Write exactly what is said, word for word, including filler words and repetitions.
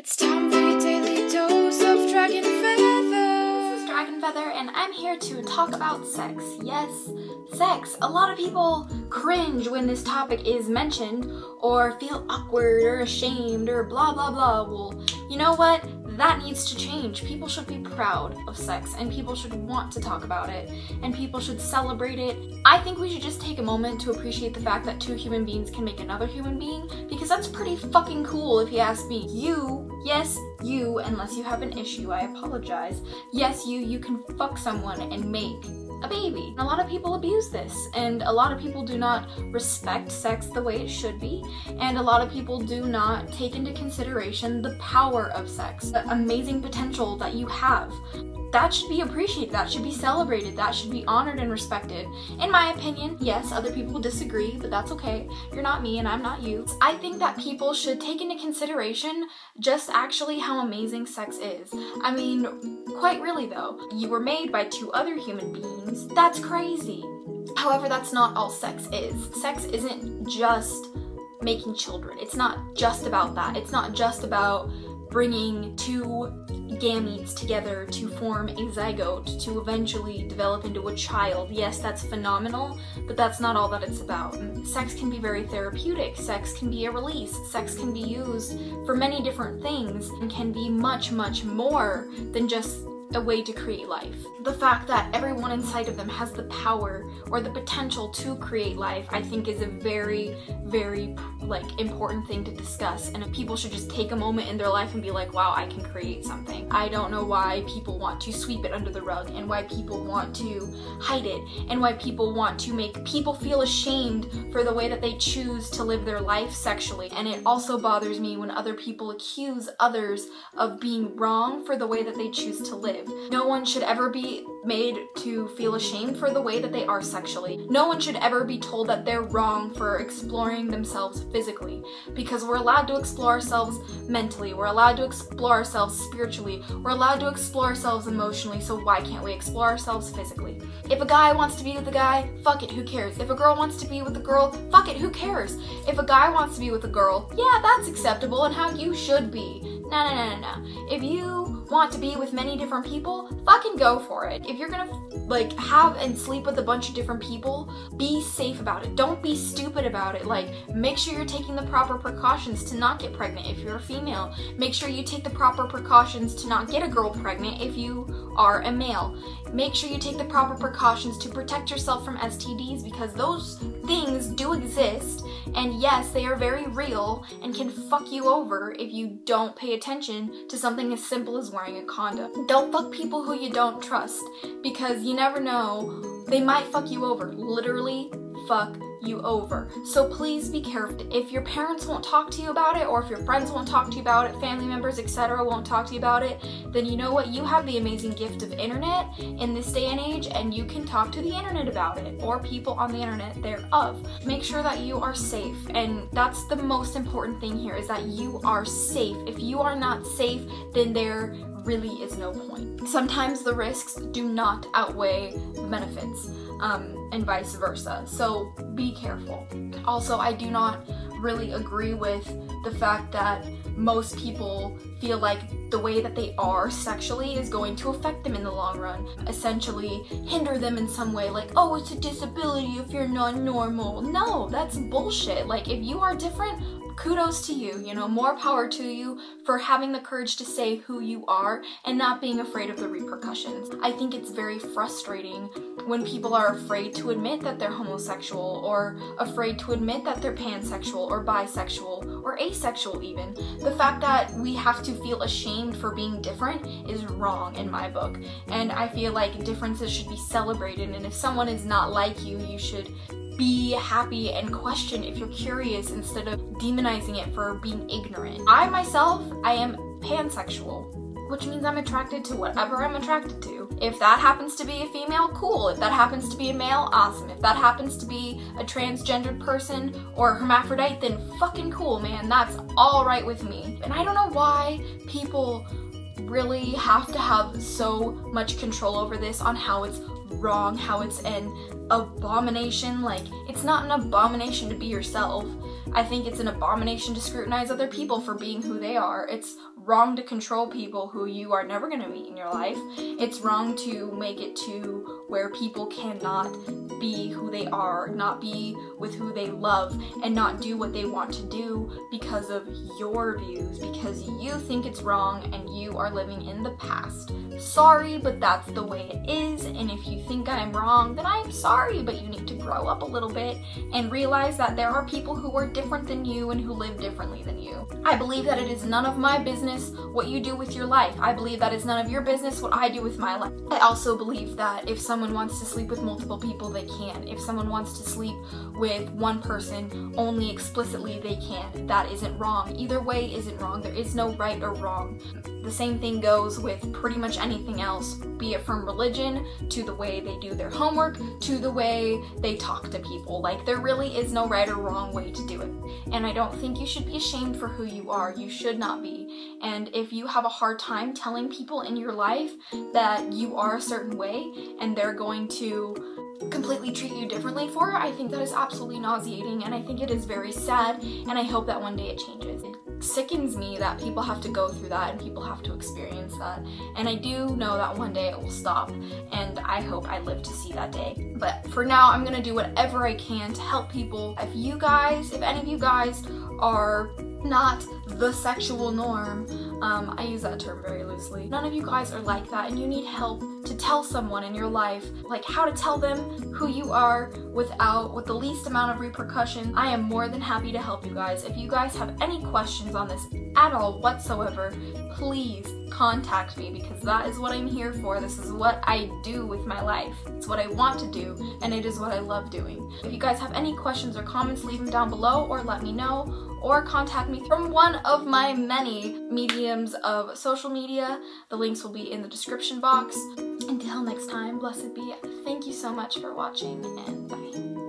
It's time for your daily dose of Dragon Feather. This is Dragon Feather, and I'm here to talk about sex. Yes, sex. A lot of people cringe when this topic is mentioned, or feel awkward or ashamed or blah blah blah. Well, you know what? That needs to change. People should be proud of sex, and people should want to talk about it, and people should celebrate it. I think we should just take a moment to appreciate the fact that two human beings can make another human being, because that's pretty fucking cool if you ask me. You, yes, you, unless you have an issue, I apologize. Yes, you, you can fuck someone and make a baby. A lot of people abuse this, and a lot of people do not respect sex the way it should be, and a lot of people do not take into consideration the power of sex, the amazing potential that you have. That should be appreciated, that should be celebrated, that should be honored and respected. In my opinion, yes, other people will disagree, but that's okay. You're not me and I'm not you. I think that people should take into consideration just actually how amazing sex is. I mean, quite really though. You were made by two other human beings. That's crazy. However, that's not all sex is. Sex isn't just making children. It's not just about that. It's not just about bringing two gametes together to form a zygote to eventually develop into a child. Yes, that's phenomenal, but that's not all that it's about. Sex can be very therapeutic. Sex can be a release. Sex can be used for many different things and can be much, much more than just a way to create life. The fact that everyone inside of them has the power or the potential to create life, I think is a very, very like important thing to discuss, and people should just take a moment in their life and be like, wow, I can create something. I don't know why people want to sweep it under the rug, and why people want to hide it, and why people want to make people feel ashamed for the way that they choose to live their life sexually. And it also bothers me when other people accuse others of being wrong for the way that they choose to live. No one should ever be made to feel ashamed for the way that they are sexually. No one should ever be told that they're wrong for exploring themselves physically, because we're allowed to explore ourselves mentally, we're allowed to explore ourselves spiritually, we're allowed to explore ourselves emotionally, so why can't we explore ourselves physically? If a guy wants to be with a guy, fuck it, who cares? If a girl wants to be with a girl, fuck it, who cares? If a guy wants to be with a girl, yeah, that's acceptable and how you should be. No, no, no, no, no. If you want to be with many different people, fucking go for it. If you're gonna like have and sleep with a bunch of different people, be safe about it. Don't be stupid about it. Like, make sure you're taking the proper precautions to not get pregnant if you're a female. Make sure you take the proper precautions to not get a girl pregnant if you are a male. Make sure you take the proper precautions to protect yourself from S T Ds, because those things do exist, and yes, they are very real and can fuck you over if you don't pay attention to something as simple as wearing a condom. Don't fuck people who you don't trust, because you never know, they might fuck you over. Literally fuck you over. So please be careful. If your parents won't talk to you about it, or if your friends won't talk to you about it, family members, et cetera won't talk to you about it, then you know what? You have the amazing gift of internet in this day and age, and you can talk to the internet about it, or people on the internet thereof. Make sure that you are safe, and that's the most important thing here, is that you are safe. If you are not safe, then there really is no point. Sometimes the risks do not outweigh the benefits, um, and vice versa. So be careful. Also, I do not really agree with the fact that most people feel like the way that they are sexually is going to affect them in the long run, essentially hinder them in some way, like, oh, it's a disability if you're not normal. No, that's bullshit. Like, if you are different, kudos to you, you know, more power to you for having the courage to say who you are and not being afraid of the repercussions. I think it's very frustrating when people are afraid to admit that they're homosexual, or afraid to admit that they're pansexual or bisexual or asexual even. The fact that we have to feel ashamed for being different is wrong in my book, and I feel like differences should be celebrated, and if someone is not like you, you should be happy and question if you're curious instead of demonizing it for being ignorant. I myself, I am pansexual, which means I'm attracted to whatever I'm attracted to. If that happens to be a female, cool. If that happens to be a male, awesome. If that happens to be a transgendered person or a hermaphrodite, then fucking cool, man. That's all right with me. And I don't know why people really have to have so much control over this, on how it's wrong, how it's an abomination. Like, it's not an abomination to be yourself. I think it's an abomination to scrutinize other people for being who they are. It's wrong to control people who you are never going to meet in your life. It's wrong to make it to where people cannot be who they are, not be with who they love, and not do what they want to do because of your views, because you think it's wrong and you are living in the past. Sorry, but that's the way it is, and if you think I'm wrong, then I'm sorry, but you need to grow up a little bit and realize that there are people who are different than you and who live differently than you. I believe that it is none of my business what you do with your life. I believe that it's none of your business what I do with my life. I also believe that if someone wants to sleep with multiple people, they can. If someone wants to sleep with one person only explicitly, they can. That isn't wrong. Either way isn't wrong. There is no right or wrong. The same thing goes with pretty much anything else, be it from religion to the way they do their homework to the way they talk to people. Like, there really is no right or wrong way to do it. And I don't think you should be ashamed for who you are. You should not be. And if you have a hard time telling people in your life that you are a certain way and they're going to completely treat you differently for it, I think that is absolutely nauseating, and I think it is very sad, and I hope that one day it changes. It sickens me that people have to go through that and people have to experience that, and I do know that one day it will stop, and I hope I live to see that day. But for now, I'm gonna do whatever I can to help people. If you guys, if any of you guys are not the sexual norm, um, I use that term very loosely. None of you guys are like that, and you need help to tell someone in your life, like how to tell them who you are without, with the least amount of repercussion. I am more than happy to help you guys. If you guys have any questions on this at all whatsoever, please contact me, because that is what I'm here for. This is what I do with my life. It's what I want to do, and it is what I love doing. If you guys have any questions or comments, leave them down below or let me know, or contact me from one of my many mediums of social media. The links will be in the description box. Until next time, blessed be. Thank you so much for watching, and bye.